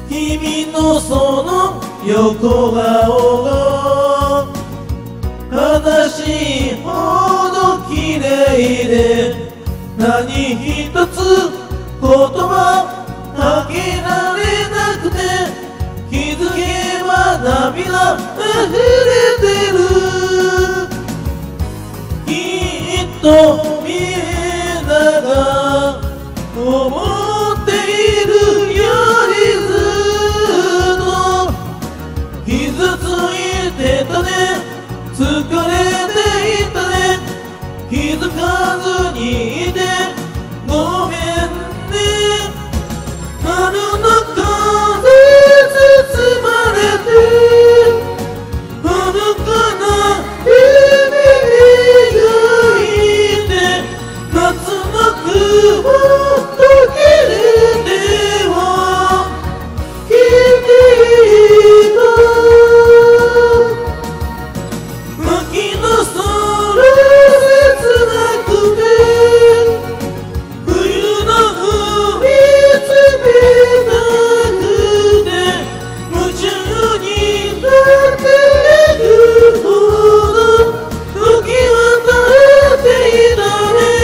君のその横顔が悲しいほど綺麗で、何一つ言葉かけられなくて、気づけば涙溢れてる。きっと見えなが思っているよりずっと傷ついてたね、疲れていたね、気づかずにいてごめんね。春の風包まれて遥かな夢描いて、夏の雲と切れては消えていた。秋の空切なくて、冬の海冷たくて、夢中になっていくほど時は経っていたね。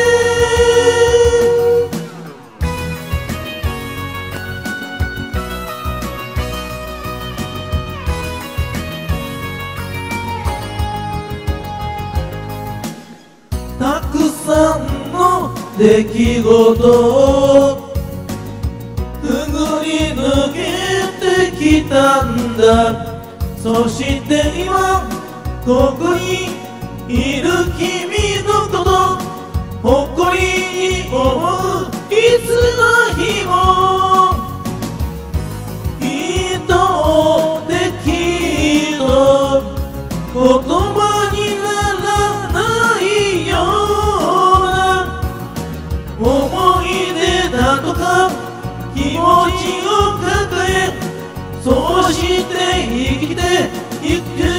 たくさんの出来事をくぐり抜けてきたんだ。そして今ここにいる君のこと、誇りに思ういつの日も。きっとできっと言葉にならないような思い出だとか気持ちを抱え、そうして生きていく